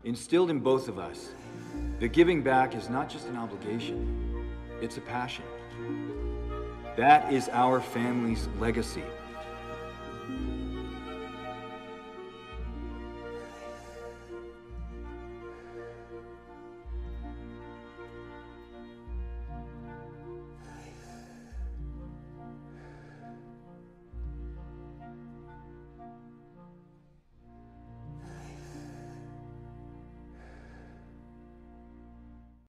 instilled in both of us that giving back is not just an obligation, it's a passion. That is our family's legacy.